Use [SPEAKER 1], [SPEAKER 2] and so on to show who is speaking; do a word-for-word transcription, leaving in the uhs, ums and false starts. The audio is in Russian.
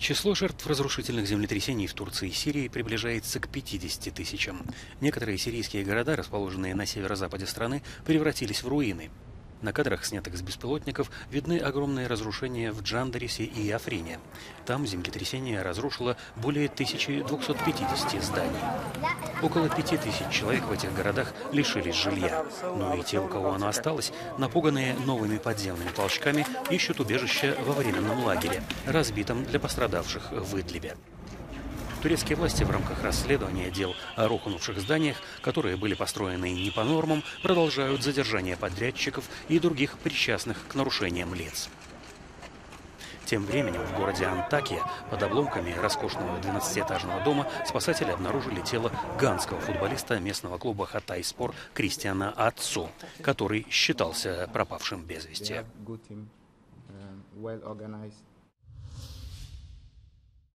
[SPEAKER 1] Число жертв разрушительных землетрясений в Турции и Сирии приближается к пятидесяти тысячам. Некоторые сирийские города, расположенные на северо-западе страны, превратились в руины. На кадрах, снятых с беспилотников, видны огромные разрушения в Джандарисе и Африне. Там землетрясение разрушило более тысячи двухсот пятидесяти зданий. Около пяти тысяч человек в этих городах лишились жилья. Но и те, у кого оно осталось, напуганные новыми подземными толчками, ищут убежище во временном лагере, разбитом для пострадавших в Идлибе. Турецкие власти в рамках расследования дел о рухнувших зданиях, которые были построены не по нормам, продолжают задержание подрядчиков и других причастных к нарушениям лиц. Тем временем в городе Антакия под обломками роскошного двенадцатиэтажного дома спасатели обнаружили тело ганского футболиста местного клуба Хатайспор Кристиана Ацу, который считался пропавшим без вести.